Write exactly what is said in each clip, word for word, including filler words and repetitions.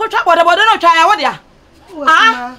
ko twa bode bode no twa ya wo dia ah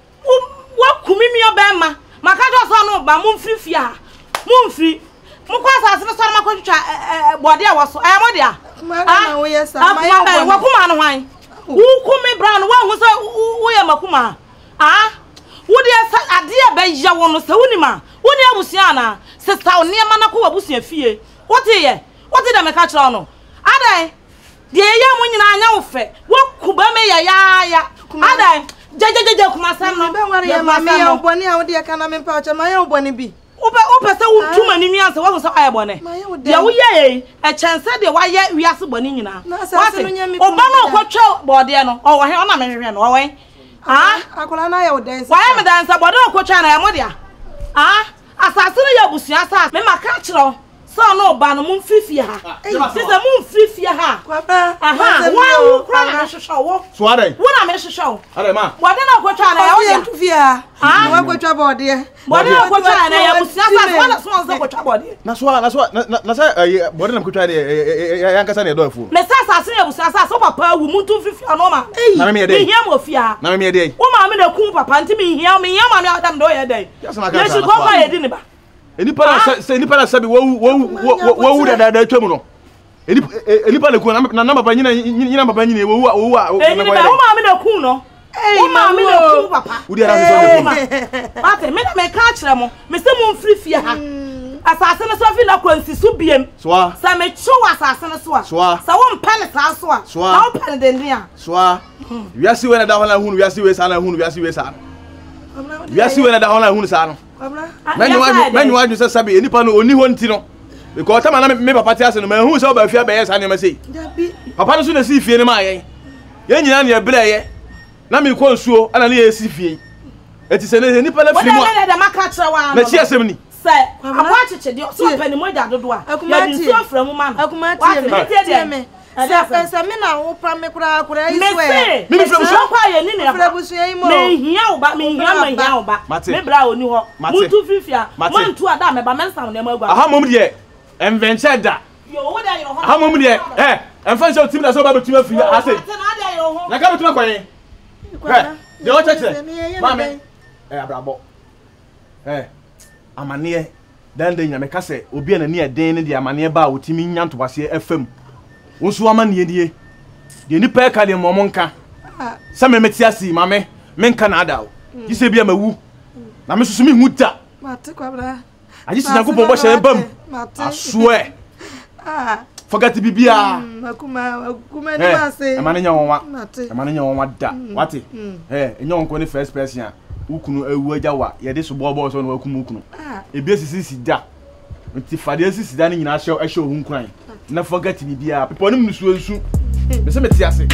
wo kumi mi obema maka jo so no ba mu mfiri fia mu mfiri mu kwa asase no so na ko twa bode a wo so eh mo dia ah wo yes ma ya wo kuma no hwan wo kumi bra no wo hu so wo ye makuma ah wo dia ade a ba ya wo no se wonima wo dia abusia na sister wo ne ma na ko abusia fie wo te ye wo te da me ka kira no adai de ya mu nyina anya wo fe wo kuba me ya ya ya adai jejejeje kuma sam no be ware ya ma me ya oboni a wo de ka na me pa cha ma ya oboni bi Ope ope se wo tuma ni mianse wo so aye bone ya wo ye e chense de wa ye wiase bone nyina wase oba na okotwa bode no o wo he ona me hwe no wo ah akola na ya wo dance wa ye me dance bode okotwa na ya mo dia ah asase no ya busua asase me maka kiro so no ba no mu mfifie ha se se mu mfifie ha aha wa wo kra na hwehwe wo so ade wo na me hwehwe wo ade ma bode na okotwa na ya wo dia mfifie ha wa okotwa bode bode na okotwa na ya busua asase wala so so okotwa bode na so na so na say bode na okotwa de ya nkasa na do afu me sa asase na ya busua asase papa wu mu tu mfifie no ma na me dey hia mo fia na me dey wo ma me na ku papa nti me hia me hia ma me adam do ye dey ya shi ko ko ye di ni ba enipa na se enipa na sabi wo wo wo da da twam no enipa enipa na ku na na papa nyina nyina papa nyina wo wo wo na ko wo ma me na ku no wo ma me na ku papa wo dia na so ma papa me na me ka kire mo me se mo mfiri fie ha asase no so fi na kwansi su biem so a sa me chu asase no so a sa wo mpele sa so a na wo pele den dia so a wiase we na da ho na hunu wiase we sa na hunu wiase we sa wiase we na da ho na hunu sa no Many one, many one you say any pan only one tino. Because time na me papa ti ase no, me hu say oba fia be yes ane me say. Papa no so na si fie ni ma yen. Yen nyina na e bele ye. Na me ko nsuo ana na ye si fie. Eti se ne ni pa na firi mo. Wona na da maka kire wa. Na chi asem ni. Se akwa chiche de so pani mo da dodo a. Ya di nsuo fra mu ma no. Akuma tie me. Se se me na wo pra me kura kura isu e. Me me from so kwa ye ni ne fra busu yi mo. Me hia wo ba, me hia ma hia wo ba. Me bra oni ho. Muntu fifia. Mantu ada me ba mensa na ma agwa. Aha mom de enventure da. Yo wo da yo ho. Aha mom de eh enfa so tim da so ba betuma fi ase. Na ka betuma kwan. Eh, de o cheche. Mame. Eh abrabo. Eh amane dan de nyame ka se obi na ne den ne de amane ba otimi nyanto wase afam. Wonso amane die de ni pa ka de momonka sa me meti asi mame menka na ada o yi se bia mawu na me susu mi huta mate kwabra aji si nakopon bo hye bam asoe ah forget bibia makuma akuma ni mase amane nya wonwa amane nya wonwa da wate eh enya wonko ni first person a ukunu awu agya wa ye de so bo bo so na wakum ukunu ebi esisi si da nti fade esisi da ni nyina hye ehye ohun kuran na forget bibia people nim nusu nsu me se meti ase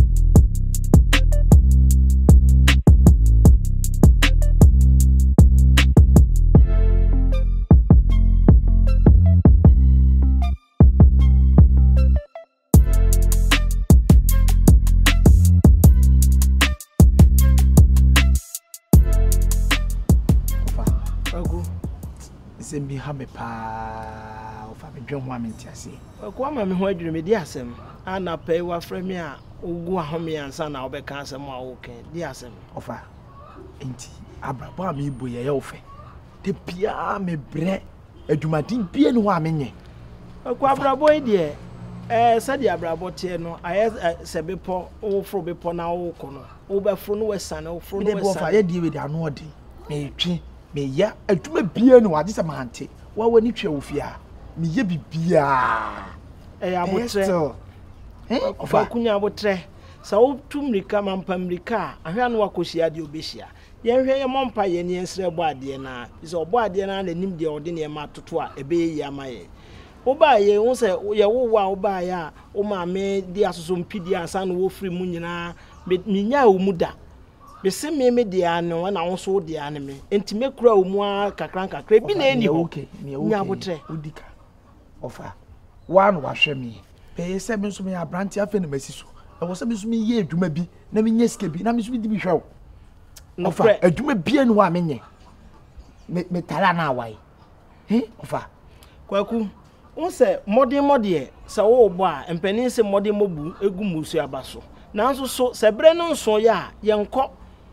Sembi habe pa ofa bedwe ho amenti ase ko ama me ho adwene me di asem ana pay wa frame a ogu ahome ansa na obeka asem a wo ken di asem ofa enti abrabo a me boye ye ofe te bia me bre adwumadin bia ne ho amenye ko abrabo e de eh sadi abrabo tie no aye sebepo wo fro bepo na wo ko no wo be fro no wesane wo fro no wesane ofa ye die we de ano odi me twi me ya adwuma bia no ade se mante wa wani twa ofia me ye bibia eh abotre eh ofa kunya abotre sa wo tumrika mampamrika ahwa no wakohia de obehia ye hwe ye mompa ye ne ensre bo ade na ise obo ade na na nim de ode ne ma toto a ebe yi amaye wo ba ye wo se ye wo wa wo ba ya wo ma me di asoso mpidi ansa no wo firi mu nyina me nya wo mu da bese me me dia no na wo so dia ne me enti me kura wo mu a kakran kakra bi na eni ho nya abotre udika ofa wan wa hwe me pe se me so me abranti afa na masiso e wo se me so me ye adwuma bi na me nya sika bi na me so bi di bi hwe ofa adwuma bi enu wa menye me me tala na awai he ofa kwaku won se modern modern se wo bo a empani se modern mobu egu musu abaso nanso so sebre no nso ya yenko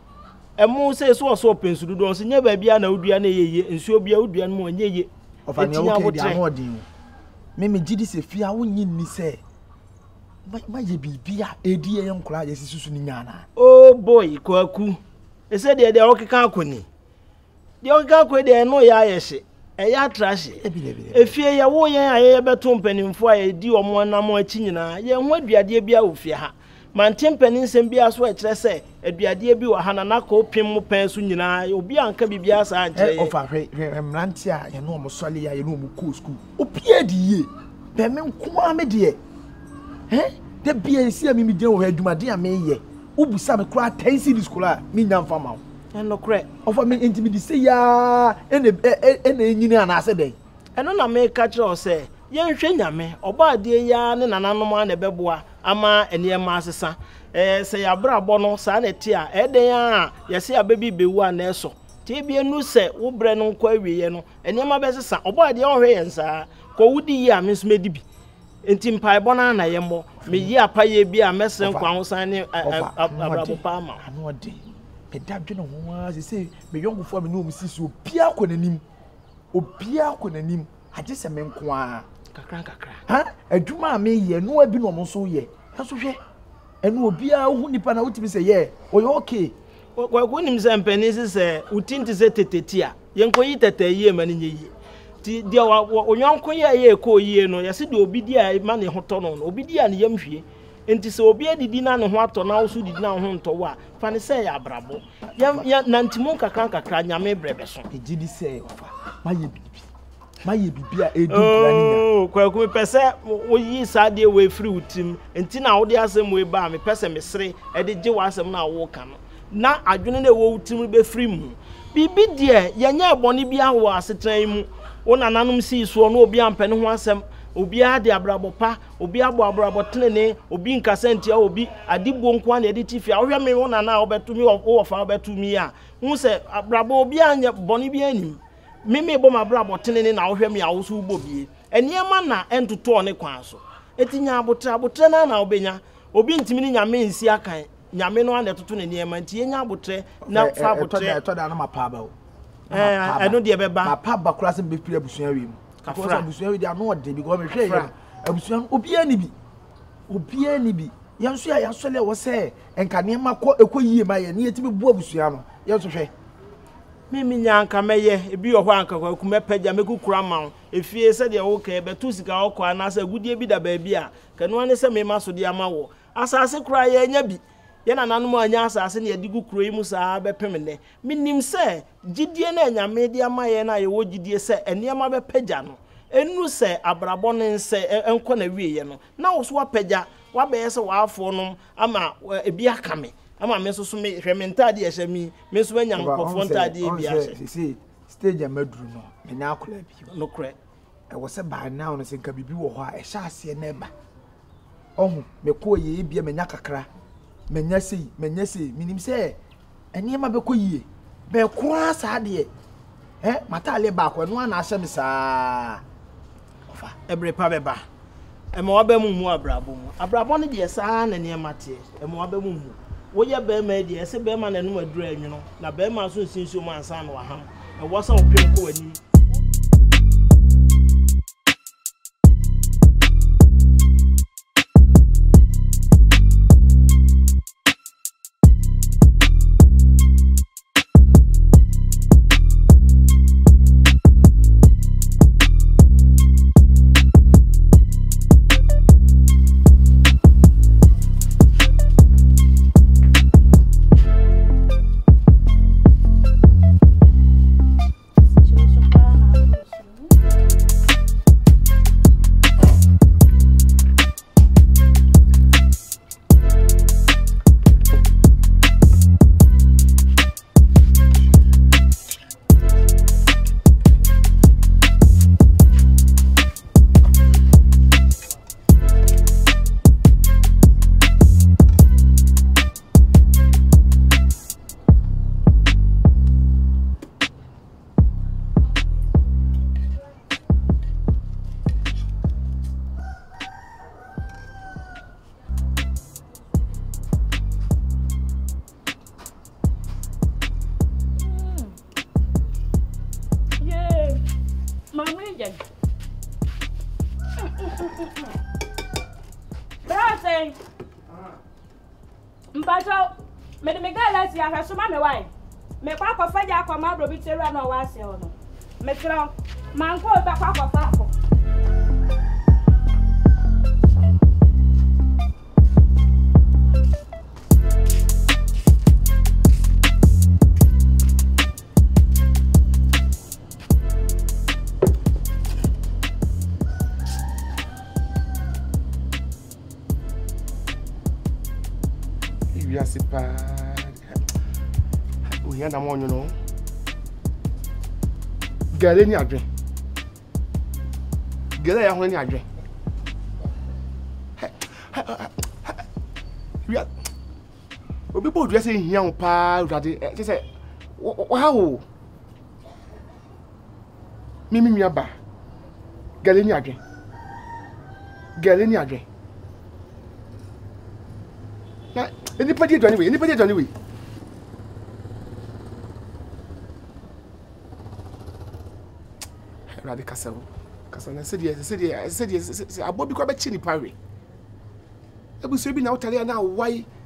emu se so so pensudu do nso nya ba bia na odua na yeye nsuo bia odua no mo nyeye ofani o ke dia no odin me me gidi se fia wonyi ni se ma ye bibia edi ye nkura ye sisusu ni nyana oh boy kwaku ese de de okeka akoni de okeka akoni de no ya yehye e ya trash efie ye wo yen aye beto mpanimfo aye di omo na mo achi nyina ye ho aduade bia ofie ha mantim paninsem bia so e kire se aduade bi wa ha na naka opim mo pan so nyina obi anka bibia sa ankire e ofa hwe mranti a ye no mo sole ya ye no mo ko school opie di ye be me nko ame de eh de bia esi ami mi den wo adwumade a me ye ubusa me kura ten series kura mi nya mfa ma eno kre ofa me intimidi se ya ene ene enyini anase den eno na me ka kire o se ye nhwe nyame oba ade ya ne nananom a na beboa ama enema asesa eh se ya brabo no sa na ti a eden a ye se ababi bewu a na eso ti bia nu se wo bre no nkwa wiye no enema besesa oba ade o hwe yensa ko wudi yi a me so medibi enti mpai bona na ye mo me yi apaye bi a mesre nkwa ho san ne abrabo pa ma ano de pedadwe no ho a se se me yongofo me no mu sisi obia konanim obia konanim age se me nko a kakra kakra ha adwuma me ye no abi no mo so ye so hwe eno obia hu nipa na utimi se ye o ye okay kwa kwa nim se mpani se utinti se teteti a yenko yi tete yi ma ne yi ti dia onyanko ye ye ko yi no ye se de obi dia ma ne hoto no obi dia ne yam hwie enti se obi adidi na ne ho ato na wo so didi na ho nto wa fa ne se ya abrabo ya nantimu kakra kakra nyame brebe so ejidi se ofa ma ye bibi ma ye bibia edu kura ni nya oh kwa ku pese wo yi sade we free utim enti na wo de asem we ba me pese me sere e de je wa asem na wo ka no na adwene na wo utim be free mu bibi de ye nya ebone bia wo asetran mu wo nananom si so no obi ampene ho asem obi ade abrabo pa obi abo abrabo tenene obi nkasenti a obi adibo nko na de tifi a wo hwe me wo nana wo betumi wo fa wo betumi a hu se abrabo obi anya bone bia anim mimi bo mabrabo tenene na wo hwe me a wo so ubo bie eniema na entoto ne kwan so etinya abotre abotre na na obenya obi ntimi ni nyame nsi akan nyame no ane toto ne niema nti enya abotre na fa abotre eto da na mapa ba o eh eno de beba mapa ba kura se be pire abusua wi mu kafra abusua wi de ano de bi go me hwe ye abusua obi ani bi obi ani bi yanso ya yasole wo se enka niema ko ekoyie ma ye ne yetimi bu abusua no yeso hwe mimi nyanka meye ebi wo ho anka kwa kuma pagya mekukura ma efie se de wo ka e betu sika wo kwa na sa gudie bi da ba bi a kanu ane se mema so de ama wo asase kura ye nya bi ye na nanom anya asase ne yedigu kuro yi mu saa bepem ne minim se gidie na nyame de ama ye na ye wo gidie se eniema be pagya no enu se abrabo ne nse enko na wiye no na wo so wa pagya wa be ye se wa afo no ama ebi akame ama me so so me hwe mentade ye hye mi me so anya nkofo ntade e bia hye see stage amaduru no me na akola bi no kre e wo se ba na no se nka bibi wo ho a e hye ase na ba ohu me ko ye bia me nya kakra me nya sei me nya sei minim se eni ma be ko yie be kura sa de eh matale ba ko no na ahye me saa ofa ebre pa be ba e ma wa ba mu mu abrabo mu abrabo ne de saa na ne mate e ma wa ba mu mu wo ye be ma de ese be ma na no aduru anwuno na be ma so nsinso mu ansa na wa ham e wo sa opem ko wani Chama say. Bra say. Mpacho, me de me ga last year ha so ma me why. Me kwa kwa fa ja kwa ma bro bi teru na wa ase ono. Me tro, man ko ba kwa kwa fa ko. Sipa o yan da mo you know gele ni adwen gele ya ho ni adwen wi obi bo dwe se hia ho pa urade se se wa o mi mi aba gele ni adwen gele ni adwen na anybody do anyway anybody do anyway radi kasel kasel na said yes said yes said yes abobi kwa be chi ni pare ebuso bi na utale na why